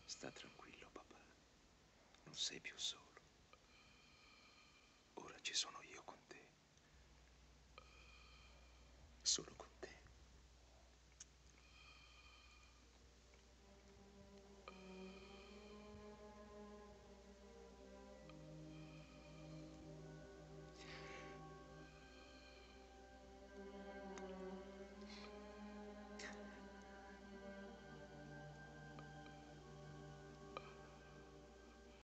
Sta tranquillo, papà. Non sei più solo. Ora ci sono io con te. Solo con